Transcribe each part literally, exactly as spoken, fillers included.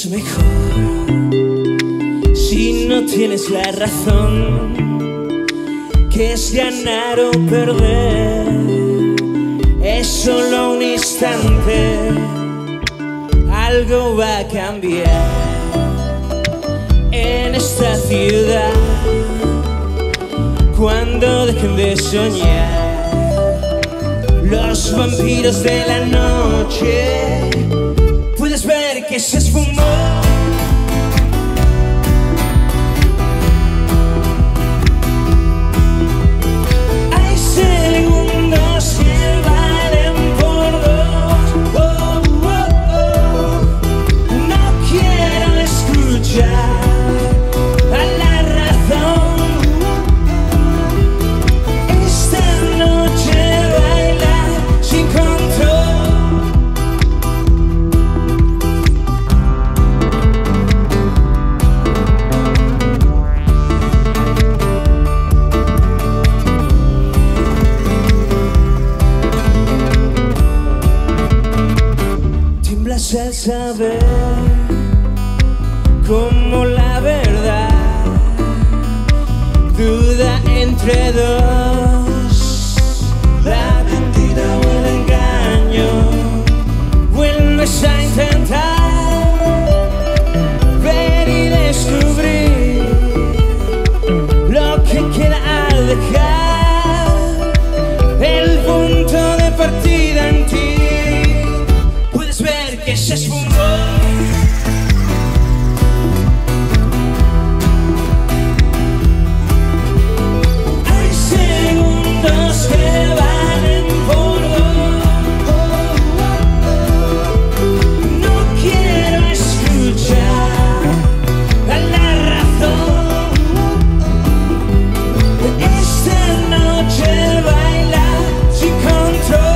mejor si no tienes la razón, que es ganar o perder, es solo un instante, algo va a cambiar en esta ciudad cuando dejen de soñar los vampiros de la noche. Puedes ver que se esfumó. Hay segundos que valen por dos. Oh, oh, oh. No quiero escuchar a la razón. Esta noche baila sin control. Al saber como la verdad duda entre dos, la mentira o el engaño. Vuelves a intentar ver y descubrir lo que queda al dejar el punto de partida en ti. Que se esfumó. Hay segundos que valen por dos. No quiero escuchar a la razón. Esta noche baila sin control.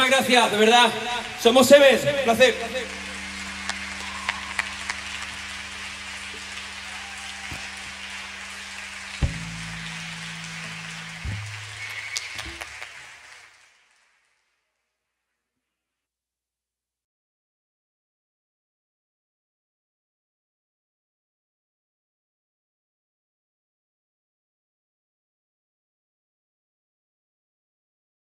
Muchísimas gracias, de verdad. Somos Emmett, placer.